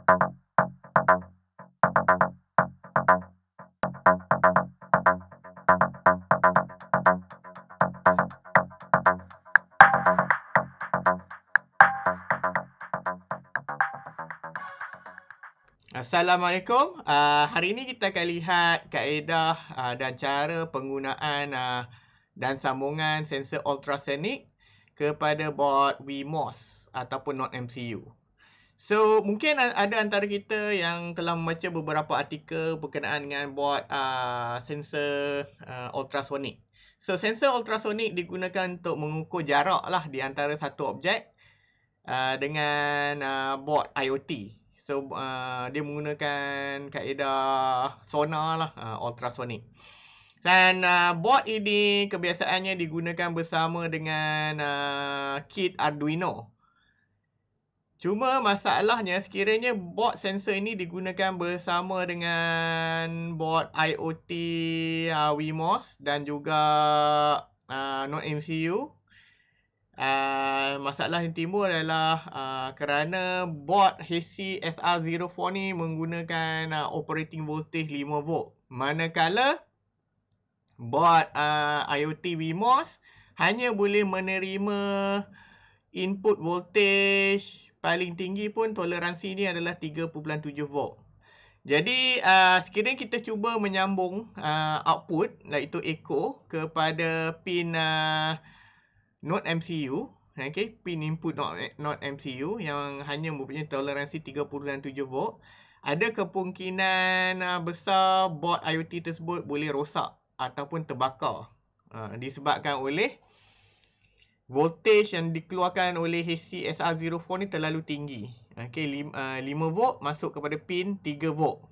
Assalamualaikum. Hari ini kita akan lihat kaedah dan cara penggunaan dan sambungan sensor ultrasonik kepada bot WeMOS ataupun not MCU. So, mungkin ada antara kita yang telah membaca beberapa artikel berkenaan dengan bot sensor ultrasonik. So, sensor ultrasonik digunakan untuk mengukur jarak lah di antara satu objek dengan bot IoT. So, dia menggunakan kaedah sonar lah, ultrasonik. Dan bot ini kebiasaannya digunakan bersama dengan kit Arduino. Cuma masalahnya sekiranya bot sensor ini digunakan bersama dengan bot IoT WeMOS dan juga Node MCU. Masalah yang timbul adalah kerana bot HC SR04 ni menggunakan operating voltage 5 volt. Manakala bot IoT WeMOS hanya boleh menerima input voltage paling tinggi pun toleransi ni adalah 3.7 volt. Jadi sekiranya kita cuba menyambung output iaitu echo kepada pin Node MCU, okay, pin input Node MCU yang hanya mempunyai toleransi 3.7 volt, ada kemungkinan besar bot IoT tersebut boleh rosak ataupun terbakar disebabkan oleh voltage yang dikeluarkan oleh HC SR04 ni terlalu tinggi. Okay, 5 volt masuk kepada pin 3 volt.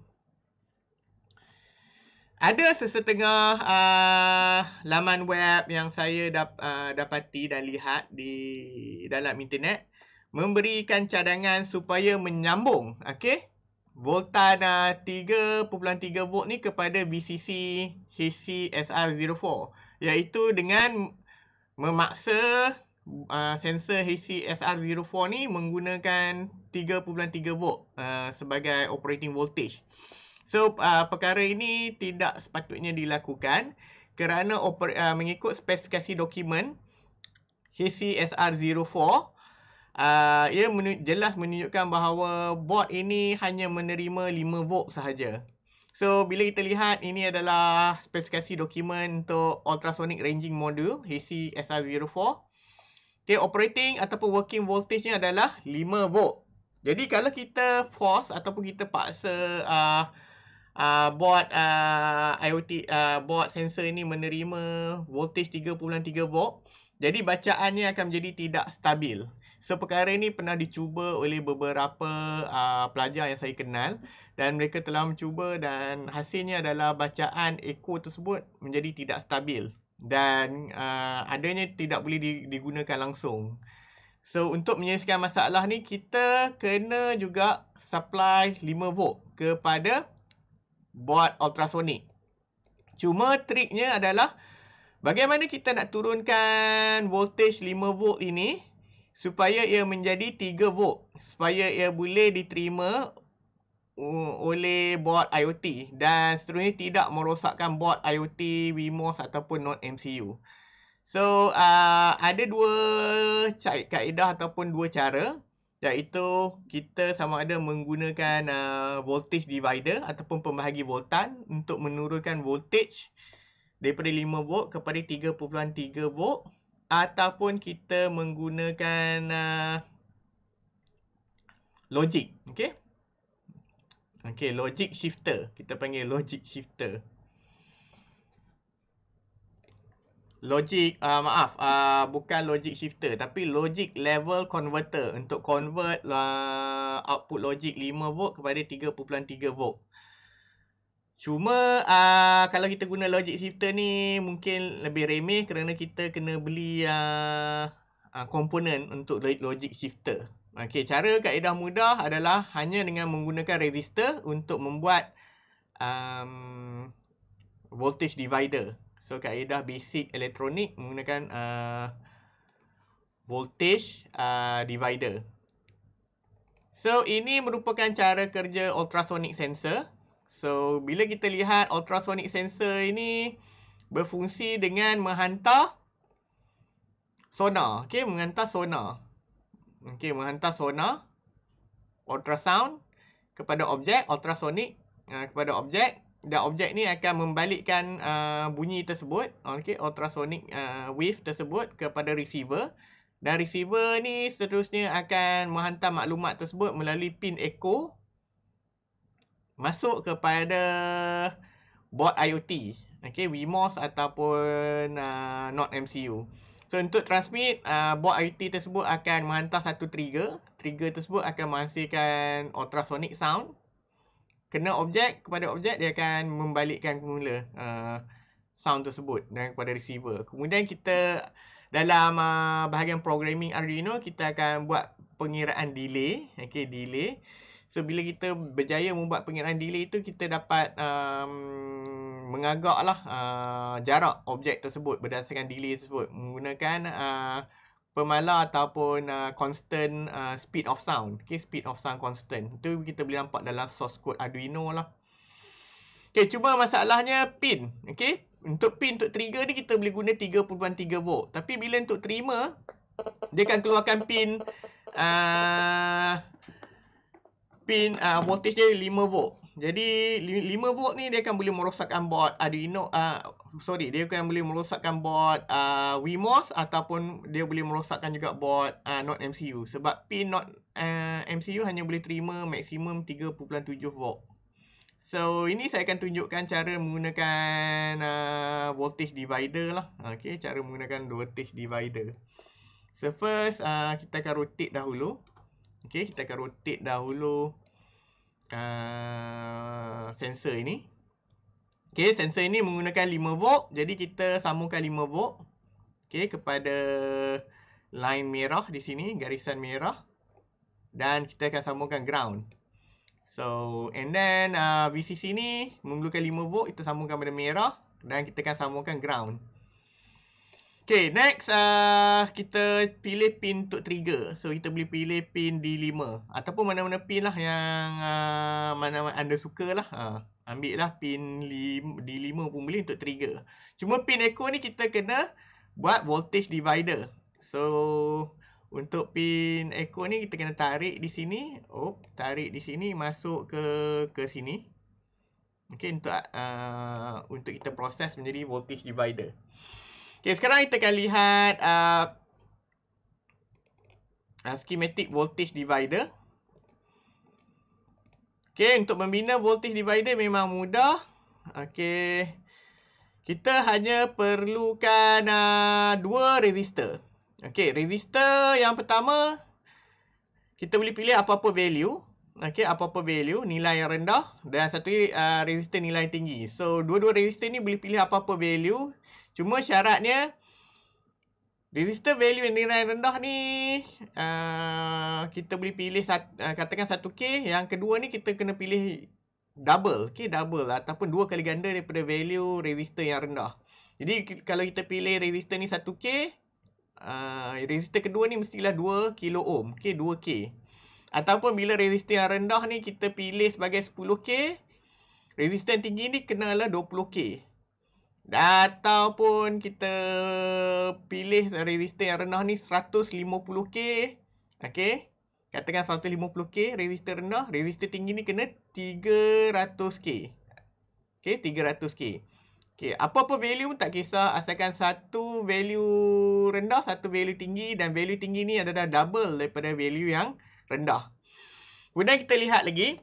Ada sesetengah laman web yang saya dapati dan lihat di dalam internet memberikan cadangan supaya menyambung voltan 3.3 volt ni kepada VCC HC SR04, iaitu dengan memaksa sensor HC SR04 ni menggunakan 3.3 volt sebagai operating voltage. So, perkara ini tidak sepatutnya dilakukan kerana mengikut spesifikasi dokumen HCSR04, ia jelas menunjukkan bahawa bot ini hanya menerima 5 volt sahaja. So, bila kita lihat ini adalah spesifikasi dokumen untuk ultrasonic ranging module HCSR04. Okay, operating ataupun working voltage-nya adalah 5 volt. Jadi, kalau kita force ataupun kita paksa bot IoT bot sensor ini menerima voltage 3.3 volt, jadi bacaannya akan menjadi tidak stabil. So, perkara ini pernah dicuba oleh beberapa pelajar yang saya kenal dan mereka telah mencuba dan hasilnya adalah bacaan echo tersebut menjadi tidak stabil dan adanya tidak boleh digunakan langsung. So, untuk menyelesaikan masalah ni, kita kena juga supply 5 volt kepada bot ultrasonik. Cuma triknya adalah bagaimana kita nak turunkan voltage 5 volt ini supaya ia menjadi 3 volt, supaya ia boleh diterima oleh bot IoT dan seterusnya tidak merosakkan bot IoT WeMOS ataupun Node MCU. So, ada dua kaedah ataupun dua cara, iaitu kita sama ada menggunakan voltage divider ataupun pembahagi voltan untuk menurunkan voltage daripada 5 volt kepada 3.3 volt, ataupun kita menggunakan logic. Okay, logic shifter. Kita panggil logic shifter. Bukan logic shifter tapi logic level converter untuk convert output logic 5 volt kepada 3.3 volt. Cuma kalau kita guna logic shifter ni mungkin lebih remeh kerana kita kena beli komponen untuk logic shifter. Okey, cara kaedah mudah adalah hanya dengan menggunakan resistor untuk membuat voltage divider. So, kaedah basic elektronik menggunakan voltage divider. So, ini merupakan cara kerja ultrasonic sensor. So, bila kita lihat ultrasonic sensor ini berfungsi dengan menghantar sonar. Okey, menghantar sonar. Okey, menghantar sonar ultrasound kepada objek ultrasonic kepada objek, dan objek ni akan membalikkan bunyi tersebut, okey, ultrasonic wave tersebut kepada receiver, dan receiver ni seterusnya akan menghantar maklumat tersebut melalui pin echo masuk kepada board IoT, okey, WeMOS ataupun not MCU. So, untuk transmit, board IoT tersebut akan menghantar satu trigger. Trigger tersebut akan menghasilkan ultrasonic sound. Kena objek, kepada objek dia akan membalikkan semula sound tersebut dan kepada receiver. Kemudian kita dalam bahagian programming Arduino, kita akan buat pengiraan delay. Okay, delay. So, bila kita berjaya membuat pengiraan delay itu, kita dapat mengagaklah jarak objek tersebut berdasarkan delay tersebut menggunakan pemala ataupun constant speed of sound. Okay, speed of sound constant. Itu kita boleh nampak dalam source code Arduino lah. Okay, cuma masalahnya pin. Okay, untuk pin untuk trigger ni kita boleh guna 3.3 volt. Tapi bila untuk trimmer, dia akan keluarkan pin voltage dia 5 volt. Jadi 5 volt ni dia akan boleh merosakkan board Arduino, dia akan boleh merosakkan board WeMOS, ataupun dia boleh merosakkan juga board not MCU, sebab pin not MCU hanya boleh terima maksimum 3.7 volt. So, ini saya akan tunjukkan cara menggunakan voltage divider lah. Okay, cara menggunakan voltage divider. So, first kita akan rotate dahulu. Okay, kita akan rotate dahulu sensor ini. Okay, sensor ini menggunakan 5 volt. Jadi, kita sambungkan 5 volt. Okay, kepada line merah di sini, garisan merah. Dan kita akan sambungkan ground. So, and then VCC ni memerlukan 5 volt. Kita sambungkan pada merah. Dan kita akan sambungkan ground. Okay, next kita pilih pin untuk trigger. So, kita boleh pilih pin D5. Ataupun mana-mana pin lah yang mana-mana anda suka lah. Ambil lah pin D5 pun boleh untuk trigger. Cuma pin echo ni kita kena buat voltage divider. So, untuk pin echo ni kita kena tarik di sini. Tarik di sini masuk ke sini. Okay, untuk kita proses menjadi voltage divider. Okay, sekarang kita akan lihat schematic voltage divider. Okay, untuk membina voltage divider memang mudah. Okay, kita hanya perlukan dua resistor. Okay, resistor yang pertama kita boleh pilih apa-apa value. Okay, apa-apa value, nilai yang rendah, dan satu resistor nilai yang tinggi. So, dua-dua resistor ni boleh pilih apa-apa value. Cuma syaratnya resistor value yang nilai rendah ni kita boleh pilih katakan 1K. Yang kedua ni kita kena pilih double. Okay, double ataupun 2 kali ganda daripada value resistor yang rendah. Jadi kalau kita pilih resistor ni 1K, resistor kedua ni mestilah 2 kilo ohm. Okay, 2K. Ataupun bila resistor yang rendah ni kita pilih sebagai 10K, resistor yang tinggi ni kenalah 20K. Ataupun kita pilih resistor yang rendah ni 150K. Okay, katakan 150K resistor rendah. Resistor tinggi ni kena 300K. Okay, 300K. Okay, apa-apa value tak kisah, asalkan satu value rendah, satu value tinggi, dan value tinggi ni adalah double daripada value yang rendah. Kemudian kita lihat lagi,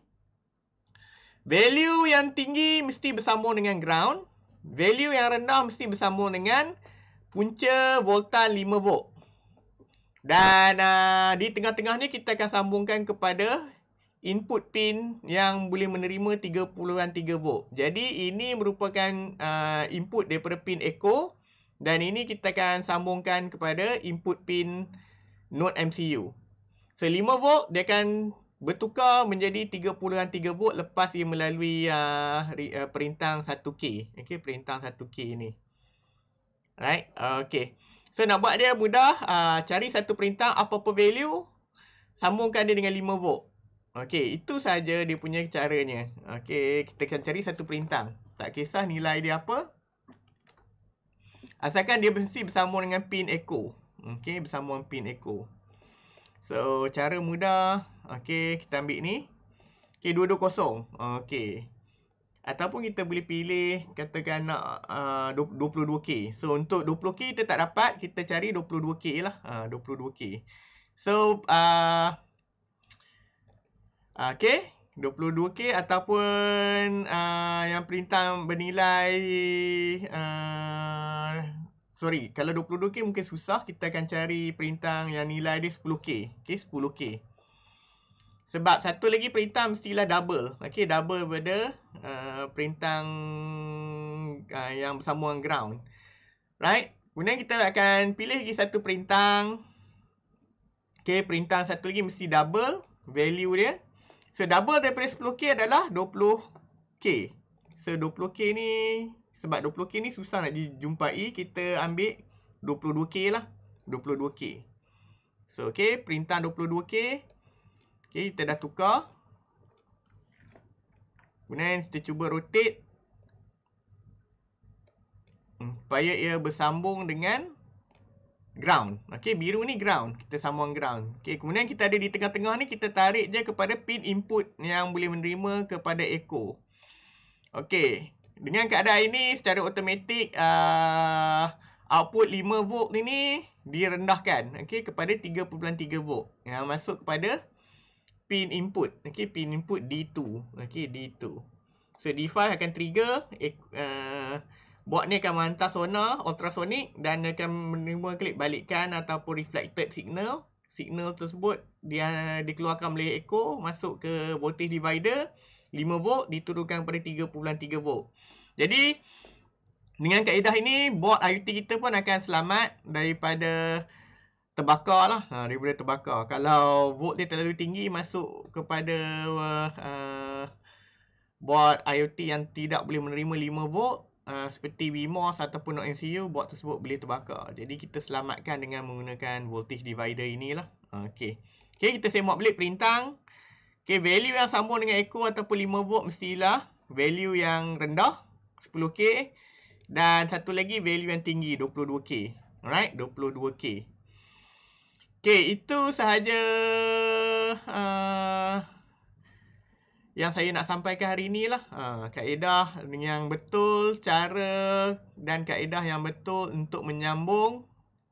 value yang tinggi mesti bersambung dengan ground. Value yang rendah mesti bersambung dengan punca voltan 5 volt. Dan di tengah-tengah ni kita akan sambungkan kepada input pin yang boleh menerima 3.3 volt. Jadi ini merupakan input daripada pin echo. Dan ini kita akan sambungkan kepada input pin node MCU. So 5 volt dia akan bertukar menjadi 3.3 volt lepas ia melalui perintah 1K. Okay, perintah 1K ni. Right, okay. So nak buat dia mudah, cari satu perintah apa-apa value, sambungkan dia dengan 5 volt. Okey, itu saja dia punya caranya. Okey, kita akan cari satu perintang. Tak kisah nilai dia apa. Asalkan dia mesti bersambung dengan pin echo. Okey, bersambung dengan pin echo. So, cara mudah. Okey, kita ambil ni. Okey, 220. Okey. Ataupun kita boleh pilih, katakan nak 22K. So, untuk 20K kita tak dapat, kita cari 22K lah. 22K. So, okey, 22K ataupun yang perintah bernilai sorry, kalau 22K mungkin susah, kita akan cari perintah yang nilai dia 10K. Okey, 10K. Sebab satu lagi perintah mestilah double. Okey, double pada perintah yang bersambung dengan ground. Right? Kemudian kita akan pilih lagi satu perintah. Okey, perintah satu lagi mesti double value dia. So, double daripada 10K adalah 20K. So, 20K ni, sebab 20K ni susah nak dijumpai, kita ambil 22K lah. 22K. So, okey, perintah 22K. Okey, kita dah tukar. Kemudian kita cuba rotate. Supaya ia bersambung dengan ground. Okey, biru ni ground. Kita sambung ground. Okey, kemudian kita ada di tengah-tengah ni, kita tarik je kepada pin input yang boleh menerima kepada echo. Okey, dengan keadaan ini secara automatik output 5 volt ini direndahkan, okey, kepada 3.3 volt yang masuk kepada pin input. Okey, pin input D2. Okey, D2. So, D5 akan trigger board ni akan menghantar sonar ultrasonic dan akan menerima klik balikan ataupun reflected signal. Signal tersebut dia dikeluarkan oleh echo masuk ke voltage divider 5 volt diturunkan pada 3.3 volt. Jadi dengan kaedah ini board IoT kita pun akan selamat daripada terbakar lah. Daripada terbakar. Kalau volt dia terlalu tinggi masuk kepada board IoT yang tidak boleh menerima 5 volt seperti WeMOS ataupun NodeMCU, board tersebut boleh terbakar. Jadi kita selamatkan dengan menggunakan voltage divider inilah. Okey. Okey, kita semak balik perintah. Okey, value yang sambung dengan echo ataupun 5 volt mestilah value yang rendah 10K dan satu lagi value yang tinggi 22K. Alright, 22K. Okey, itu sahaja yang saya nak sampaikan hari ni lah. Kaedah yang betul, cara dan kaedah yang betul untuk menyambung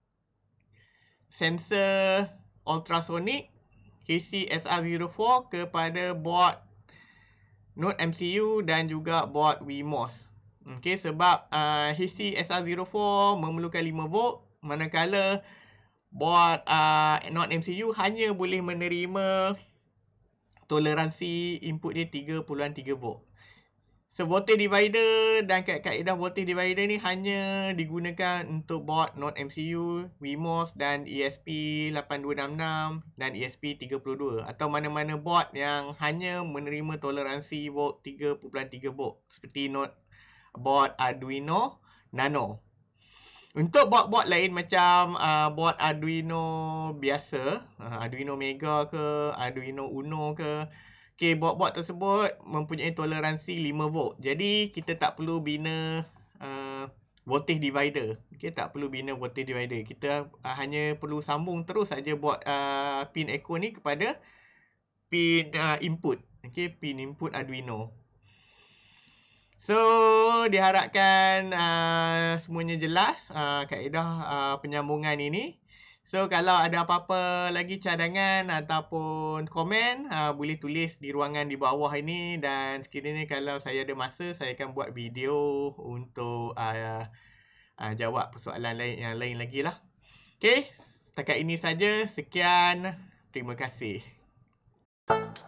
sensor ultrasonic HC-SR04 kepada board Node MCU dan juga board WeMOS. Okey, sebab HC-SR04 memerlukan 5 volt, manakala board Node MCU hanya boleh menerima toleransi input dia 3.3 volt. So, voltage divider dan kaedah voltage divider ni hanya digunakan untuk board Node MCU, WeMOS dan ESP8266 dan ESP32 atau mana-mana board yang hanya menerima toleransi volt 3.3 volt seperti board Arduino Nano. Untuk board-board lain macam board Arduino biasa, Arduino Mega ke, Arduino Uno ke, okey, board-board tersebut mempunyai toleransi 5 volt. Jadi kita tak perlu bina voltage divider. Okey, tak perlu bina voltage divider. Kita hanya perlu sambung terus saja board pin echo ni kepada pin input. Okey, pin input Arduino. So, diharapkan semuanya jelas kaedah penyambungan ini. So, kalau ada apa-apa lagi cadangan ataupun komen, boleh tulis di ruangan di bawah ini. Dan sekiranya kalau saya ada masa, saya akan buat video untuk jawab persoalan yang lain lagi lah. Okay, setakat ini saja. Sekian. Terima kasih.